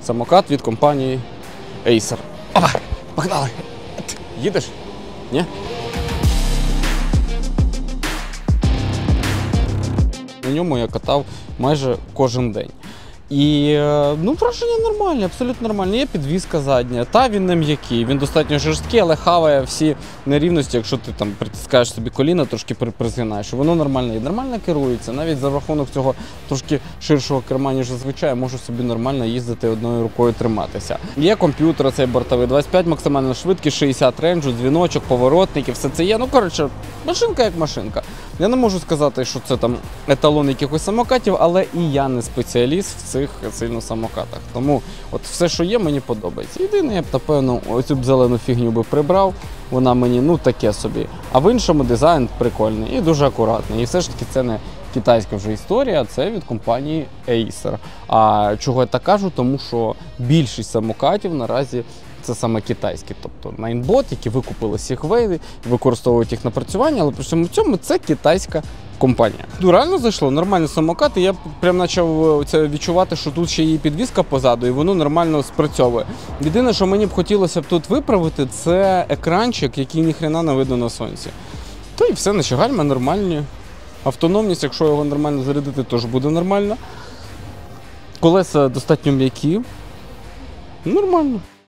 самокат від компанії Acer. Опа, погнали! Їдеш? Ні? На ньому я катав майже кожен день. І, враження нормальні, абсолютно нормальні. Є підвізка задня, та він не м'який, він достатньо жорсткий, але хаває всі нерівності, якщо ти там притискаєш собі коліна, трошки призгинаєш. Воно нормально і нормально керується. Навіть за рахунок цього трошки ширшого керма, ніж зазвичай, я можу собі нормально їздити одною рукою триматися. Є цей бортовий 25, максимальна швидкість, 60 рейнджу, дзвіночок, поворотники, все це є. Машинка як машинка. Я не можу сказати, що це там еталон якихось самокатів, але і я не спеціаліст в цих сильно самокатах. Тому от все, що є, мені подобається. Єдине, я б, напевно, оцю б зелену фігню би прибрав, вона мені, таке собі. А в іншому дизайн прикольний і дуже акуратний. І все ж таки це не китайська вже історія, це від компанії Acer. А чого я так кажу? Тому що більшість самокатів наразі це саме китайські, тобто Ninebot, які викупили Segway, використовують їх напрацювання, але при всьому цьому це китайська компанія. Реально зайшло, нормальний самокат, і я прям почав відчувати, що тут ще є підвізка позаду, і воно нормально спрацьовує. Єдине, що мені б хотілося тут виправити, це екранчик, який ніхрена не видно на сонці. Та і все, наші гальма нормальні. Автономність, якщо його нормально зарядити, теж буде нормально. Колеса достатньо м'які. Нормально.